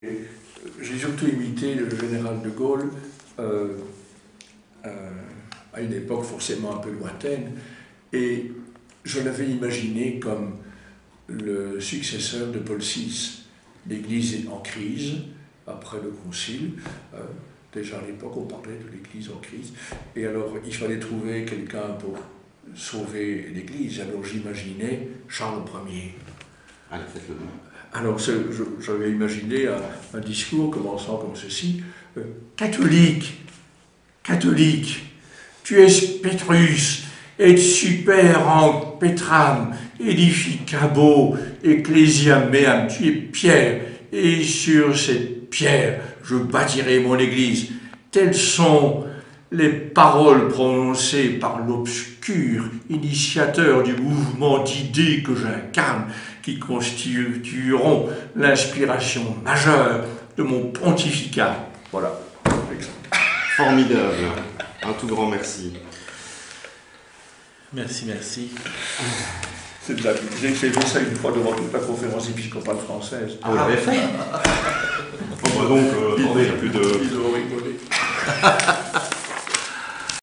J'ai surtout imité le général de Gaulle à une époque forcément un peu lointaine, et je l'avais imaginé comme le successeur de Paul VI. L'Église est en crise après le Concile. Déjà à l'époque, on parlait de l'Église en crise. Et alors, il fallait trouver quelqu'un pour sauver l'Église. Alors, j'imaginais Charles Ier. Allez, faites-le. Alors, j'avais imaginé un discours commençant comme ceci. Catholique, tu es Pétrus, et super en Pétram, édificabo, ecclesia meam, tu es Pierre, et sur cette pierre, je bâtirai mon église. Telles sont les paroles prononcées par l'obscur initiateur du mouvement d'idées que j'incarne, qui constitueront l'inspiration majeure de mon pontificat. Voilà. Formidable. Un tout grand merci. Merci. C'est de la j'ai fait ça une fois devant toute la conférence épiscopale française. Ah, vous l'avez fait. Bon, bah donc, attendez, il n'y a plus de... Ils ont rigolé.